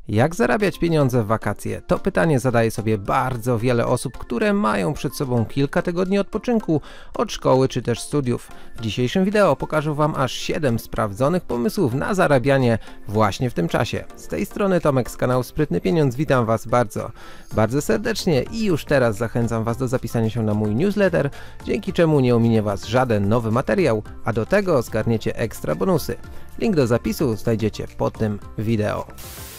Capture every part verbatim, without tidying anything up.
Jak zarabiać pieniądze w wakacje? To pytanie zadaje sobie bardzo wiele osób, które mają przed sobą kilka tygodni odpoczynku od szkoły czy też studiów. W dzisiejszym wideo pokażę Wam aż siedem sprawdzonych pomysłów na zarabianie właśnie w tym czasie. Z tej strony Tomek z kanału Sprytny Pieniądz, witam Was bardzo, bardzo serdecznie i już teraz zachęcam Was do zapisania się na mój newsletter, dzięki czemu nie ominie Was żaden nowy materiał, a do tego zgarniecie ekstra bonusy. Link do zapisu znajdziecie pod tym wideo.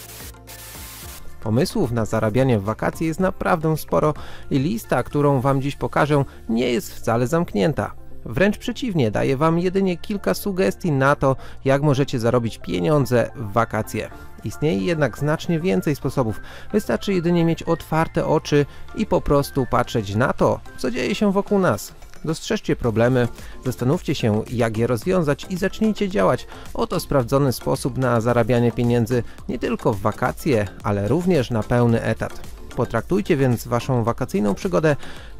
Pomysłów na zarabianie w wakacje jest naprawdę sporo i lista, którą Wam dziś pokażę, nie jest wcale zamknięta. Wręcz przeciwnie, daję Wam jedynie kilka sugestii na to, jak możecie zarobić pieniądze w wakacje. Istnieje jednak znacznie więcej sposobów, wystarczy jedynie mieć otwarte oczy i po prostu patrzeć na to, co dzieje się wokół nas. Dostrzeżcie problemy, zastanówcie się, jak je rozwiązać i zacznijcie działać. Oto sprawdzony sposób na zarabianie pieniędzy nie tylko w wakacje, ale również na pełny etat. Potraktujcie więc Waszą wakacyjną przygodę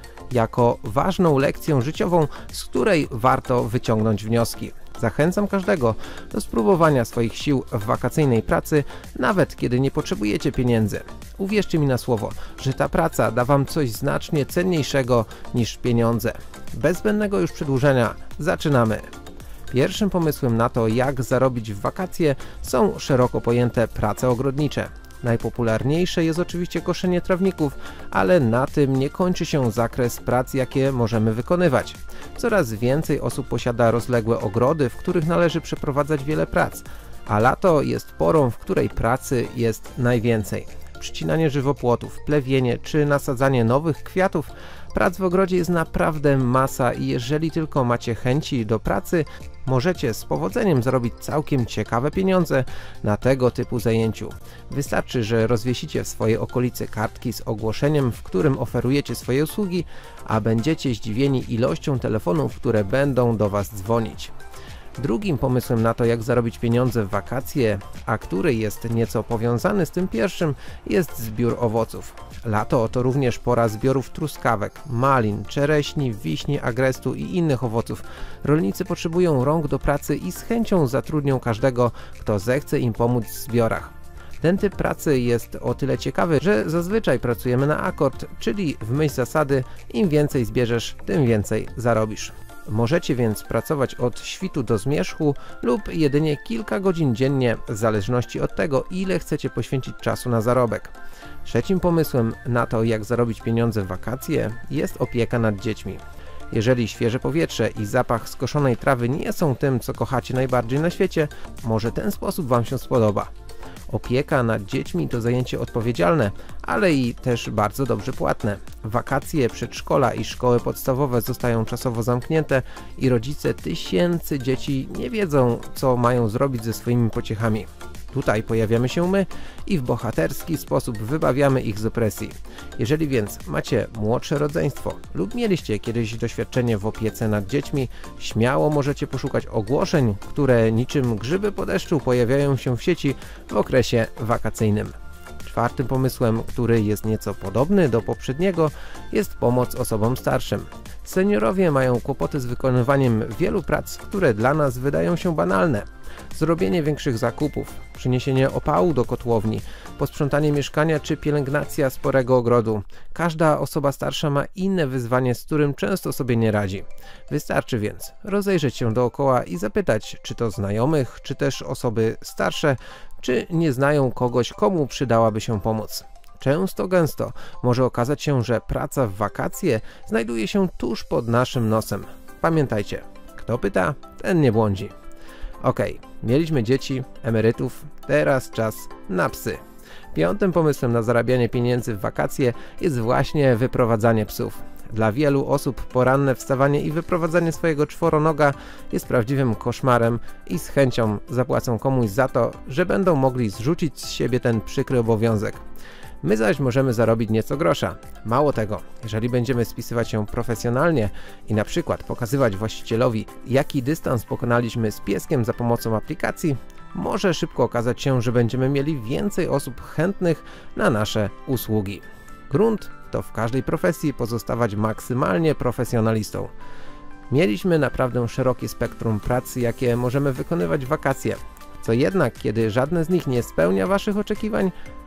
jako ważną lekcję życiową, z której warto wyciągnąć wnioski. Zachęcam każdego do spróbowania swoich sił w wakacyjnej pracy, nawet kiedy nie potrzebujecie pieniędzy. Uwierzcie mi na słowo, że ta praca da Wam coś znacznie cenniejszego niż pieniądze. Bez zbędnego już przedłużenia, zaczynamy! Pierwszym pomysłem na to, jak zarobić w wakacje, są szeroko pojęte prace ogrodnicze. Najpopularniejsze jest oczywiście koszenie trawników, ale na tym nie kończy się zakres prac, jakie możemy wykonywać. Coraz więcej osób posiada rozległe ogrody, w których należy przeprowadzać wiele prac, a lato jest porą, w której pracy jest najwięcej. Przycinanie żywopłotów, plewienie czy nasadzanie nowych kwiatów, prac w ogrodzie jest naprawdę masa i jeżeli tylko macie chęci do pracy, możecie z powodzeniem zarobić całkiem ciekawe pieniądze na tego typu zajęciu. Wystarczy, że rozwiesicie w swojej okolicy kartki z ogłoszeniem, w którym oferujecie swoje usługi, a będziecie zdziwieni ilością telefonów, które będą do Was dzwonić. Drugim pomysłem na to, jak zarobić pieniądze w wakacje, a który jest nieco powiązany z tym pierwszym, jest zbiór owoców. Lato to również pora zbiorów truskawek, malin, czereśni, wiśni, agrestu i innych owoców. Rolnicy potrzebują rąk do pracy i z chęcią zatrudnią każdego, kto zechce im pomóc w zbiorach. Ten typ pracy jest o tyle ciekawy, że zazwyczaj pracujemy na akord, czyli w myśl zasady im więcej zbierzesz, tym więcej zarobisz. Możecie więc pracować od świtu do zmierzchu lub jedynie kilka godzin dziennie, w zależności od tego, ile chcecie poświęcić czasu na zarobek. Trzecim pomysłem na to, jak zarobić pieniądze w wakacje, jest opieka nad dziećmi. Jeżeli świeże powietrze i zapach skoszonej trawy nie są tym, co kochacie najbardziej na świecie, może ten sposób Wam się spodoba. Opieka nad dziećmi to zajęcie odpowiedzialne, ale i też bardzo dobrze płatne. Wakacje, przedszkola i szkoły podstawowe zostają czasowo zamknięte i rodzice tysięcy dzieci nie wiedzą, co mają zrobić ze swoimi pociechami. Tutaj pojawiamy się my i w bohaterski sposób wybawiamy ich z opresji. Jeżeli więc macie młodsze rodzeństwo lub mieliście kiedyś doświadczenie w opiece nad dziećmi, śmiało możecie poszukać ogłoszeń, które niczym grzyby po deszczu pojawiają się w sieci w okresie wakacyjnym. Czwartym pomysłem, który jest nieco podobny do poprzedniego, jest pomoc osobom starszym. Seniorowie mają kłopoty z wykonywaniem wielu prac, które dla nas wydają się banalne. Zrobienie większych zakupów, przyniesienie opału do kotłowni, posprzątanie mieszkania czy pielęgnacja sporego ogrodu. Każda osoba starsza ma inne wyzwanie, z którym często sobie nie radzi. Wystarczy więc rozejrzeć się dookoła i zapytać, czy to znajomych, czy też osoby starsze, czy nie znają kogoś, komu przydałaby się pomoc. Często gęsto może okazać się, że praca w wakacje znajduje się tuż pod naszym nosem. Pamiętajcie, kto pyta, ten nie błądzi. Ok, mieliśmy dzieci, emerytów, teraz czas na psy. Piątym pomysłem na zarabianie pieniędzy w wakacje jest właśnie wyprowadzanie psów. Dla wielu osób poranne wstawanie i wyprowadzanie swojego czworonoga jest prawdziwym koszmarem i z chęcią zapłacą komuś za to, że będą mogli zrzucić z siebie ten przykry obowiązek. My zaś możemy zarobić nieco grosza. Mało tego, jeżeli będziemy spisywać się profesjonalnie i na przykład pokazywać właścicielowi, jaki dystans pokonaliśmy z pieskiem za pomocą aplikacji, może szybko okazać się, że będziemy mieli więcej osób chętnych na nasze usługi. Grunt to w każdej profesji pozostawać maksymalnie profesjonalistą. Mieliśmy naprawdę szerokie spektrum pracy, jakie możemy wykonywać w wakacje. Co jednak, kiedy żadne z nich nie spełnia Waszych oczekiwań,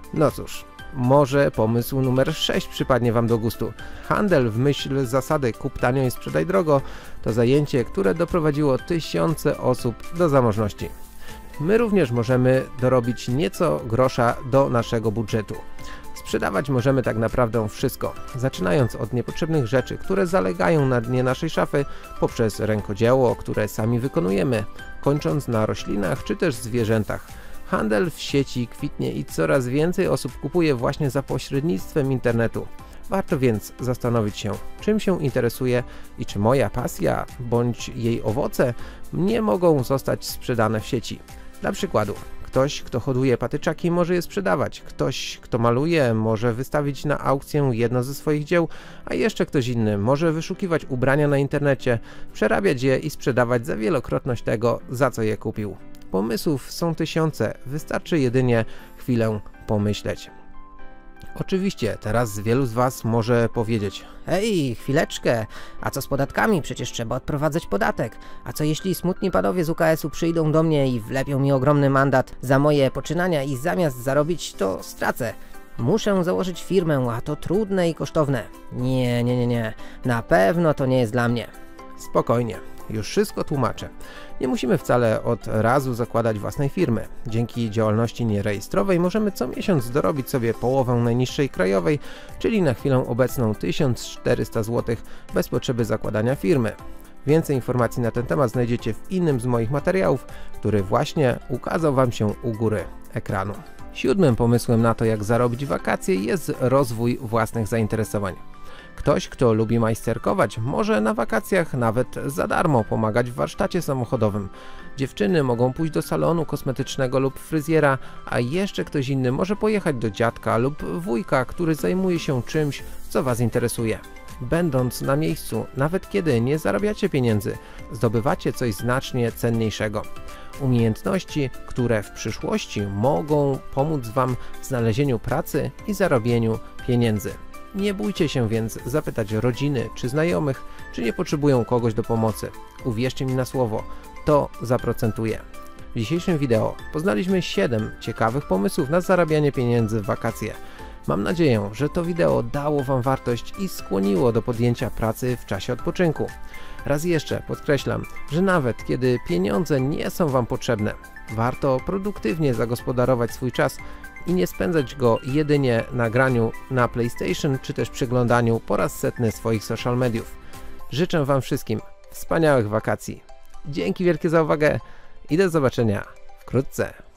No cóż, może pomysł numer sześć przypadnie Wam do gustu. Handel w myśl zasady kup tanio i sprzedaj drogo to zajęcie, które doprowadziło tysiące osób do zamożności. My również możemy dorobić nieco grosza do naszego budżetu. Sprzedawać możemy tak naprawdę wszystko, zaczynając od niepotrzebnych rzeczy, które zalegają na dnie naszej szafy, poprzez rękodzieło, które sami wykonujemy, kończąc na roślinach czy też zwierzętach. Handel w sieci kwitnie i coraz więcej osób kupuje właśnie za pośrednictwem internetu. Warto więc zastanowić się, czym się interesuje i czy moja pasja bądź jej owoce nie mogą zostać sprzedane w sieci. Dla przykładu, ktoś, kto hoduje patyczaki, może je sprzedawać, ktoś, kto maluje, może wystawić na aukcję jedno ze swoich dzieł, a jeszcze ktoś inny może wyszukiwać ubrania na internecie, przerabiać je i sprzedawać za wielokrotność tego, za co je kupił. Pomysłów są tysiące, wystarczy jedynie chwilę pomyśleć. Oczywiście, teraz wielu z Was może powiedzieć: Hej, chwileczkę, a co z podatkami? Przecież trzeba odprowadzać podatek. A co jeśli smutni panowie z U K S-u przyjdą do mnie i wlepią mi ogromny mandat za moje poczynania i zamiast zarobić, to stracę? Muszę założyć firmę, a to trudne i kosztowne. Nie, nie, nie, nie, na pewno to nie jest dla mnie. Spokojnie, już wszystko tłumaczę. Nie musimy wcale od razu zakładać własnej firmy. Dzięki działalności nierejestrowej możemy co miesiąc dorobić sobie połowę najniższej krajowej, czyli na chwilę obecną tysiąc czterysta złotych bez potrzeby zakładania firmy. Więcej informacji na ten temat znajdziecie w innym z moich materiałów, który właśnie ukazał Wam się u góry ekranu. Siódmym pomysłem na to, jak zarobić wakacje, jest rozwój własnych zainteresowań. Ktoś, kto lubi majsterkować, może na wakacjach nawet za darmo pomagać w warsztacie samochodowym. Dziewczyny mogą pójść do salonu kosmetycznego lub fryzjera, a jeszcze ktoś inny może pojechać do dziadka lub wujka, który zajmuje się czymś, co Was interesuje. Będąc na miejscu, nawet kiedy nie zarabiacie pieniędzy, zdobywacie coś znacznie cenniejszego. Umiejętności, które w przyszłości mogą pomóc Wam w znalezieniu pracy i zarobieniu pieniędzy. Nie bójcie się więc zapytać rodziny czy znajomych, czy nie potrzebują kogoś do pomocy. Uwierzcie mi na słowo, to zaprocentuje. W dzisiejszym wideo poznaliśmy siedem ciekawych pomysłów na zarabianie pieniędzy w wakacje. Mam nadzieję, że to wideo dało Wam wartość i skłoniło do podjęcia pracy w czasie odpoczynku. Raz jeszcze podkreślam, że nawet kiedy pieniądze nie są Wam potrzebne, warto produktywnie zagospodarować swój czas i nie spędzać go jedynie na graniu na PlayStation czy też przeglądaniu po raz setny swoich social mediów. Życzę Wam wszystkim wspaniałych wakacji. Dzięki wielkie za uwagę i do zobaczenia wkrótce.